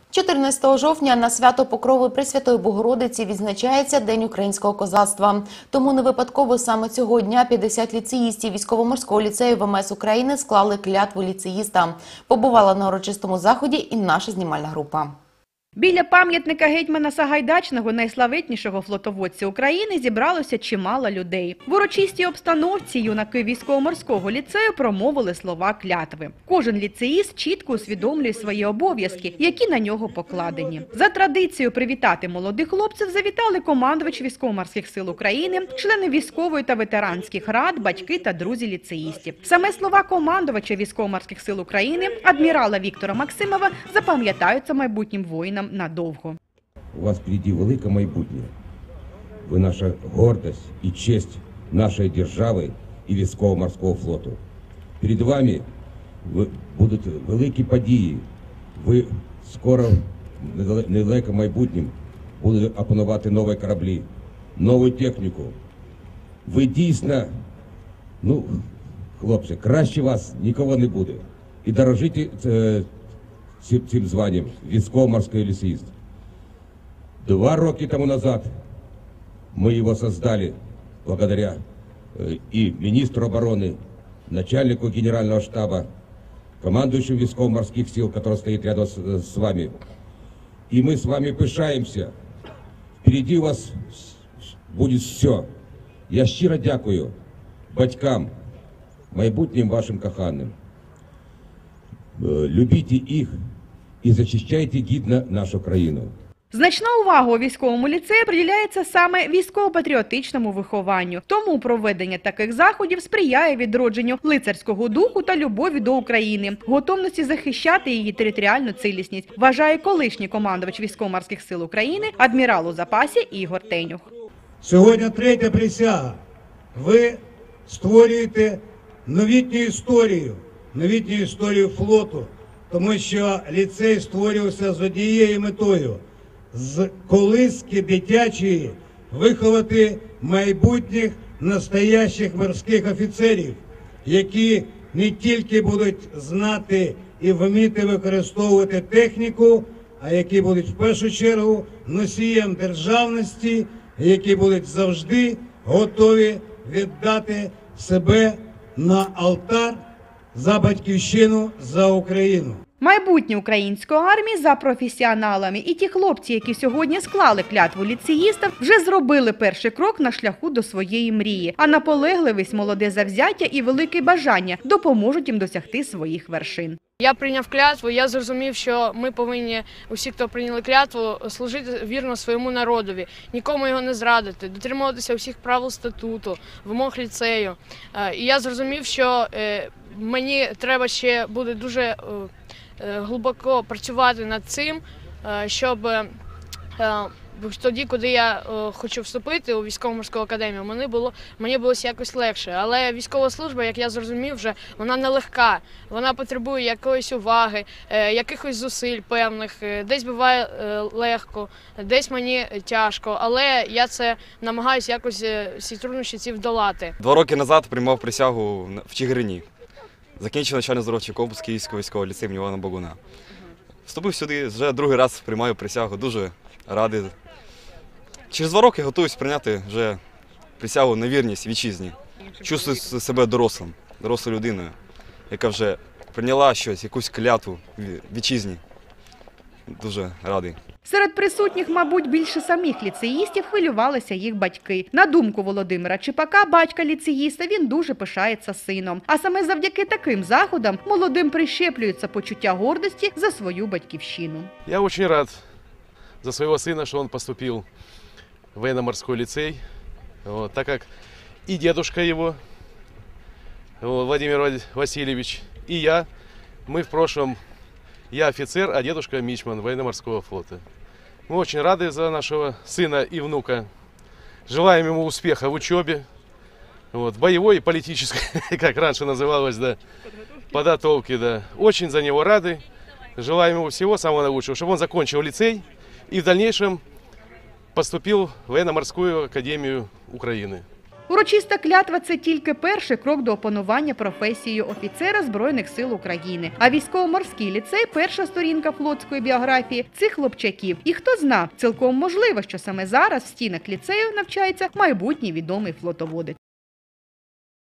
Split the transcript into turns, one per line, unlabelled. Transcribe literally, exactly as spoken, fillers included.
чотирнадцятого жовтня на свято Покрови Пресвятої Богородиці відзначається День українського козацтва. Тому не випадково саме цього дня п'ятдесят ліцеїстів військово-морського ліцею ВМС України склали клятву ліцеїста. Побувала на урочистому заході і наша знімальна група.
Біля пам'ятника гетьмана Сагайдачного, найславетнішого флотоводця України, зібралося чимало людей. В урочистій обстановці юнаки військово-морського ліцею промовили слова клятви. Кожен ліцеїст чітко усвідомлює свої обов'язки, які на нього покладені. За традицією привітати молодих хлопців завітали командувач військово-морських сил України, члени військової та ветеранських рад, батьки та друзі ліцеїстів. Саме слова командувача військово-морських сил України, адмірала Віктора Максимова, запам'ятаються майбутнім воїнам надовго.
У вас впереді велике майбутнє. Ви наша гордість і честь нашої держави і військово-морського флоту. Перед вами будуть великі події. Ви скоро, в недалекому майбутньому, будете опанувати нові кораблі, нову техніку. Ви дійсно, ну, хлопці, краще вас нікого не буде. І дорожите цим званням військово-морський ліцеїст. Два роки тому назад мы его создали благодаря и министру обороны, начальнику генерального штаба, командующему військово-морских сил, который стоит рядом с, с вами. И мы с вами пишаемся. Впереди у вас будет все. Я щиро дякую батькам, майбутнім вашим коханим. Любите їх і захищайте гідно нашу країну.
Значна увага у військовому ліцеї приділяється саме військово-патріотичному вихованню. Тому проведення таких заходів сприяє відродженню лицарського духу та любові до України, готовності захищати її територіальну цілісність, вважає колишній командувач військово-морських сил України, адмірал у запасі Ігор Тенюх.
Сьогодні третя присяга. Ви створюєте новітню історію, новітню історію флоту, тому що ліцей створювався з однією метою – з колиски дитячої виховати майбутніх настоящих морських офіцерів, які не тільки будуть знати і вміти використовувати техніку, а які будуть в першу чергу носієм державності, які будуть завжди готові віддати себе на алтар за батьківщину, за Україну.
Майбутнє української армії за професіоналами. І ті хлопці, які сьогодні склали клятву ліцеїста, вже зробили перший крок на шляху до своєї мрії. А наполегливість, молоде завзяття і велике бажання допоможуть їм досягти своїх вершин.
Я прийняв клятву, я зрозумів, що ми повинні, усі, хто прийняли клятву, служити вірно своєму народові, нікому його не зрадити, дотримуватися усіх правил статуту, вимог ліцею. І я зрозумів, що мені треба ще буде дуже глибоко працювати над цим, щоб тоді, коли я хочу вступити у військово-морську академію, мені було, мені було якось легше. Але військова служба, як я зрозумів вже, вона нелегка. Вона потребує якоїсь уваги, якихось зусиль певних. Десь буває легко, десь мені тяжко. Але я це намагаюся якось ці труднощі ці вдолати.
Два роки назад приймав присягу в Чигирині. Закінчив навчально-здоровчий корпус Київського військового ліцею імені Івана Богуна. Вступив сюди, вже другий раз приймаю присягу, дуже радий. Через два роки готуюсь прийняти вже присягу на вірність вітчизні. Чувствую себе дорослим, дорослою людиною, яка вже прийняла щось, якусь клятву вітчизні. Дуже радий.
Серед присутніх, мабуть, більше самих ліцеїстів хвилювалися їх батьки. На думку Володимира Чіпака, батька ліцеїста, він дуже пишається сином. А саме завдяки таким заходам молодим прищеплюється почуття гордості за свою батьківщину.
Я дуже рад за свого сина, що він поступив в военно-морський ліцей, вот, так як і дедушка його, вот, Владимир Васильевич, і я, ми в прошлом, я офицер, а дедушка мичман военно-морского флота. Мы очень рады за нашего сына и внука. Желаем ему успеха в учебе, вот, боевой и политической, как раньше называлось, да, подготовки, да. Очень за него рады. Желаем ему всего самого наилучшего, чтобы он закончил лицей и в дальнейшем поступил в военно-морскую академию Украины.
Урочиста клятва – це тільки перший крок до опанування професією офіцера Збройних сил України. А військово-морський ліцей – перша сторінка флотської біографії цих хлопчаків. І хто зна, цілком можливо, що саме зараз в стінах ліцею навчається майбутній відомий флотоводець.